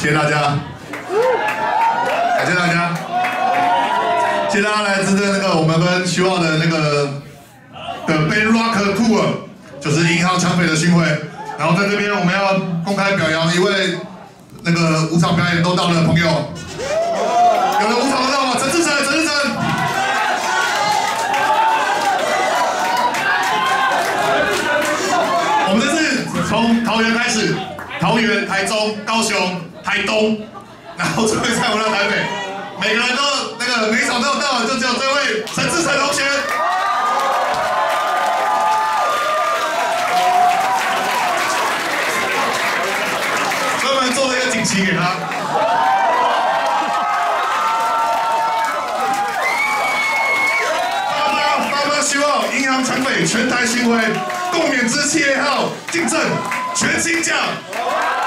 谢谢大家，感谢大家，谢谢大家来支持那个我们跟希望的那个的 Band Rock Tour， 就是银行抢匪的巡回。然后在这边我们要公开表扬一位那个舞场表演都到的朋友，有的舞场都到吗？陈志成。我们这次从桃园开始，桃园、台中、高雄、台东，然后最后再回到台北，每个人都那个每一场都有到，就只有这位陈志成同学。专门做了一个锦旗给他。大家希望银行抢匪全台巡回，共勉之企业号，进正全新奖。